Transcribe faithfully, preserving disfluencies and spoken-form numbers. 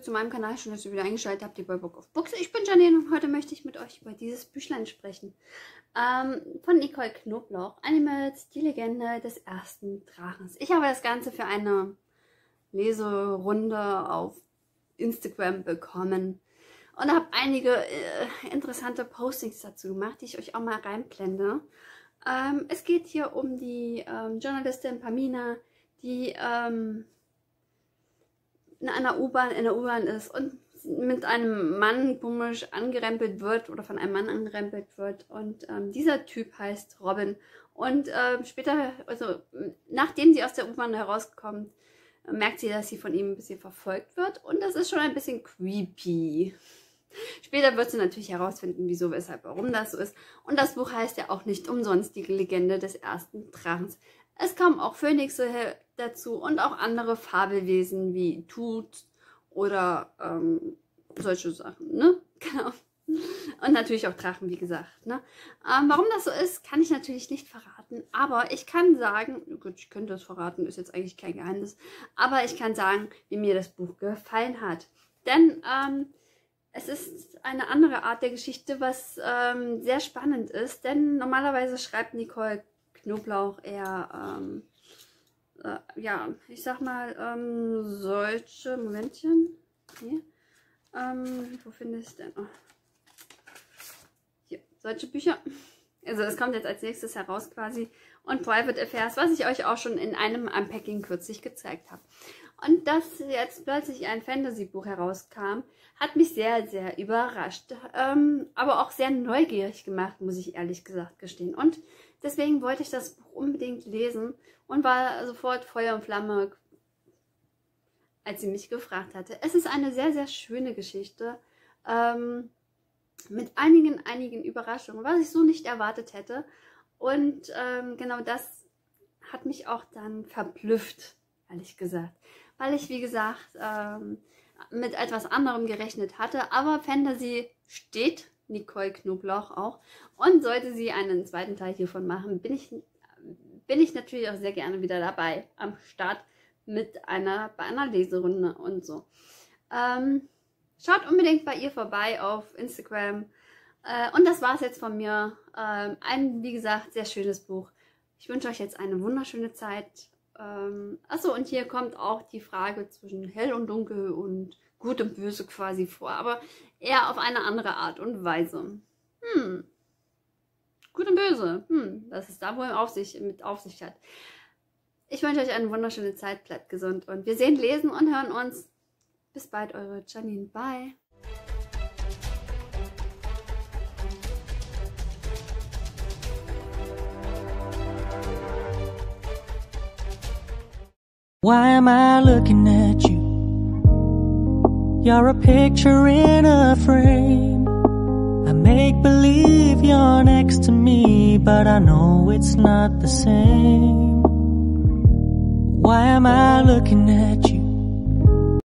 zu meinem Kanal. Schön, dass ihr wieder eingeschaltet habt, ihr bei Book of Books. Ich bin Janine und heute möchte ich mit euch über dieses Büchlein sprechen. Ähm, von Nicole Knoblauch, Animals, die Legende des ersten Drachens. Ich habe das Ganze für eine Leserunde auf Instagram bekommen und habe einige äh, interessante Postings dazu gemacht, die ich euch auch mal reinblende. Ähm, es geht hier um die ähm, Journalistin Pamina, die ähm, in einer U-Bahn, in der U-Bahn ist und mit einem Mann komisch angerempelt wird oder von einem Mann angerempelt wird. Und ähm, dieser Typ heißt Robin. Und ähm, später, also nachdem sie aus der U-Bahn herauskommt, merkt sie, dass sie von ihm ein bisschen verfolgt wird. Und das ist schon ein bisschen creepy. Später wird sie natürlich herausfinden, wieso, weshalb, warum das so ist. Und das Buch heißt ja auch nicht umsonst die Legende des ersten Drachens. Es kommen auch Phönixe dazu und auch andere Fabelwesen wie Tut oder ähm, solche Sachen, ne? Genau. Und natürlich auch Drachen, wie gesagt, ne? Ähm, warum das so ist, kann ich natürlich nicht verraten. Aber ich kann sagen, gut, ich könnte das verraten, ist jetzt eigentlich kein Geheimnis. Aber ich kann sagen, wie mir das Buch gefallen hat. Denn ähm, es ist eine andere Art der Geschichte, was ähm, sehr spannend ist. Denn normalerweise schreibt Nicole Knoblauch eher, ähm, äh, ja, ich sag mal, ähm, solche, Momentchen, okay. ähm, wo finde ich es denn? Oh. Hier, solche Bücher. Also es kommt jetzt als nächstes heraus quasi. Und Private Affairs, was ich euch auch schon in einem Unpacking kürzlich gezeigt habe. Und dass jetzt plötzlich ein Fantasy-Buch herauskam, hat mich sehr, sehr überrascht. Ähm, aber auch sehr neugierig gemacht, muss ich ehrlich gesagt gestehen. Und deswegen wollte ich das Buch unbedingt lesen und war sofort Feuer und Flamme, als sie mich gefragt hatte. Es ist eine sehr, sehr schöne Geschichte. Ähm, mit einigen, einigen Überraschungen, was ich so nicht erwartet hätte. Und ähm, genau das hat mich auch dann verblüfft, ehrlich gesagt. Weil ich, wie gesagt, ähm, mit etwas anderem gerechnet hatte. Aber Fantasy steht Nicole Knoblauch auch. Und sollte sie einen zweiten Teil hiervon machen, bin ich, bin ich natürlich auch sehr gerne wieder dabei. Am Start mit einer, bei einer Leserunde und so. Ähm, schaut unbedingt bei ihr vorbei auf Instagram. Äh, und das war es jetzt von mir. Ähm, ein, wie gesagt, sehr schönes Buch. Ich wünsche euch jetzt eine wunderschöne Zeit. Ähm, achso, und hier kommt auch die Frage zwischen hell und dunkel und gut und böse quasi vor. Aber eher auf eine andere Art und Weise. Hm. Gut und böse. Hm. Was es da wohl auf sich, mit auf sich hat. Ich wünsche euch eine wunderschöne Zeit. Bleibt gesund. Und wir sehen, lesen und hören uns. Bis bald, eure Janine. Bye. Why am I looking at you? You're a picture in a frame. I make believe you're next to me, but I know it's not the same. Why am I looking at you?